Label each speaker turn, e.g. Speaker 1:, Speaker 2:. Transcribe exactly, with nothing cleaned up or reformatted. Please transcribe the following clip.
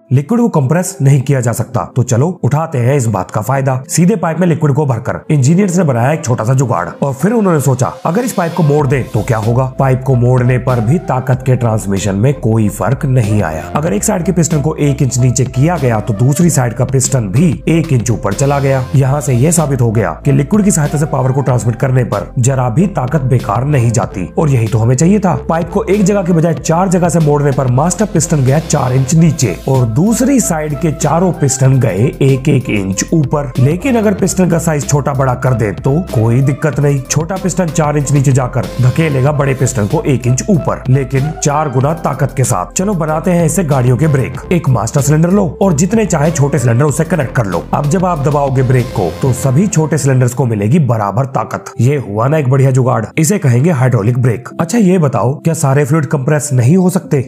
Speaker 1: Liquid को compress नहीं किया जा सकता। तो चलो उठाते हैं इस बात का फायदा। सीधे पाइप में लिक्विड को भरकर इंजीनियर्स ने बनाया एक छोटा सा जुगाड़, और फिर उन्होंने सोचा अगर इस पाइप को मोड़ दे तो क्या होगा। पाइप को मोड़ने पर भी ताकत के ट्रांसमिशन में कोई फर्क नहीं आया। अगर एक साइड के पिस्टन को एक इंच नीचे किया गया तो दूसरी साइड का पिस्टन भी एक इंच ऊपर चला गया। यहाँ से यह साबित हो गया कि लिक्विड की सहायता से पावर को ट्रांसमिट करने पर जरा भी ताकत बेकार नहीं जाती, और यही तो हमें चाहिए था। पाइप को एक जगह के बजाय चार जगह से मोड़ने पर मास्टर पिस्टन गया चार इंच नीचे और दूसरी साइड के चारों पिस्टन गए एक एक इंच ऊपर। लेकिन अगर पिस्टन का साइज छोटा बड़ा कर दे तो कोई दिक्कत नहीं, छोटा पिस्टन चार इंच नीचे जाकर धकेलेगा बड़े पिस्टन को एक इंच ऊपर, लेकिन चार गुना ताकत के साथ। चलो बनाते हैं इससे गाड़ियों के ब्रेक। एक मास्टर सिलेंडर लो और जितने चाहे छोटे सिलेंडर उससे कनेक्ट कर लो। अब जब आप दबाओगे ब्रेक को तो सभी छोटे सिलेंडर्स को मिलेगी बराबर ताकत। ये हुआ ना एक बढ़िया जुगाड़, इसे कहेंगे हाइड्रोलिक ब्रेक। अच्छा ये बताओ, क्या सारे फ्लूइड कंप्रेस नहीं हो सकते?